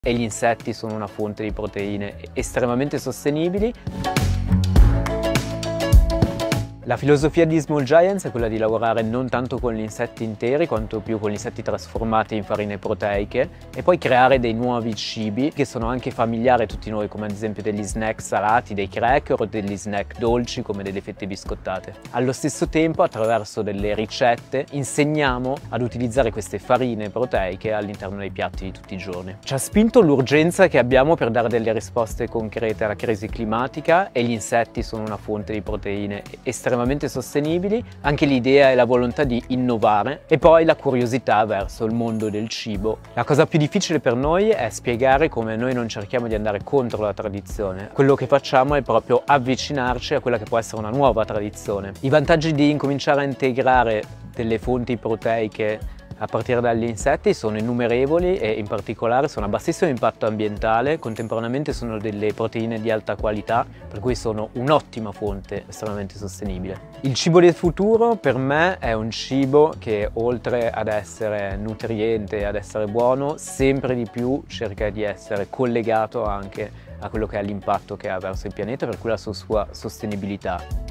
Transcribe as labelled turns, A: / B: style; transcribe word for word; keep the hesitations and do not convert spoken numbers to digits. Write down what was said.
A: E gli insetti sono una fonte di proteine estremamente sostenibili. La filosofia di Small Giants è quella di lavorare non tanto con gli insetti interi quanto più con gli insetti trasformati in farine proteiche e poi creare dei nuovi cibi che sono anche familiari a tutti noi, come ad esempio degli snack salati, dei cracker o degli snack dolci come delle fette biscottate. Allo stesso tempo, attraverso delle ricette, insegniamo ad utilizzare queste farine proteiche all'interno dei piatti di tutti i giorni. Ci ha spinto l'urgenza che abbiamo per dare delle risposte concrete alla crisi climatica e gli insetti sono una fonte di proteine estremamente sostenibili, anche l'idea e la volontà di innovare e poi la curiosità verso il mondo del cibo. La cosa più difficile per noi è spiegare come noi non cerchiamo di andare contro la tradizione. Quello che facciamo è proprio avvicinarci a quella che può essere una nuova tradizione. I vantaggi di incominciare a integrare delle fonti proteiche a partire dagli insetti sono innumerevoli e in particolare sono a bassissimo impatto ambientale, contemporaneamente sono delle proteine di alta qualità, per cui sono un'ottima fonte estremamente sostenibile. Il cibo del futuro per me è un cibo che oltre ad essere nutriente, ad essere buono, sempre di più cerca di essere collegato anche a quello che è l'impatto che ha verso il pianeta, per cui la sua sostenibilità.